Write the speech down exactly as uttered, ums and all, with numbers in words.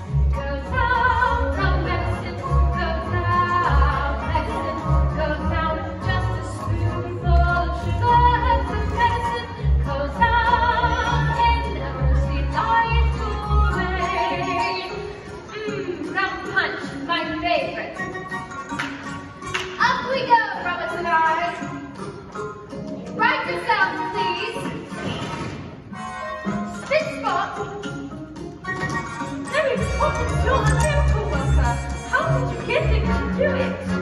Go down, down medicine. Go down medicine. Go down just a spoonful of sugar and medicine. Go down in a mercy light away. Mmm, rum punch, my favorite. Up we go, Robert and I. Right yourself, please. Spit spot. Mary Poppins, you're a miracle worker. How did you get him to do it?